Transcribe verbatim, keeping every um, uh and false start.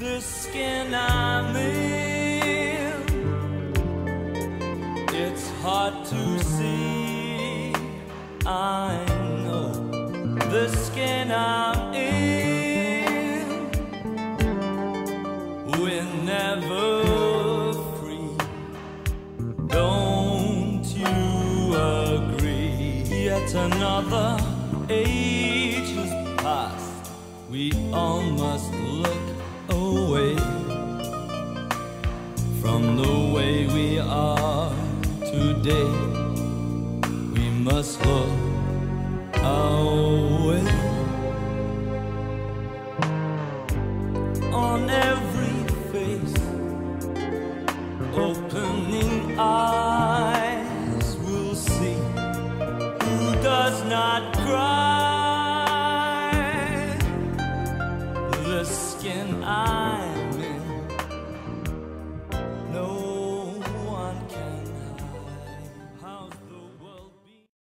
the skin I'm in. It's hard to see, I know, the skin I'm in. We're never free, don't you agree? Yet another age has passed, we all must look away from the way we are today. We must look away. On every face, opening eyes will see who does not cry. The skin I'm in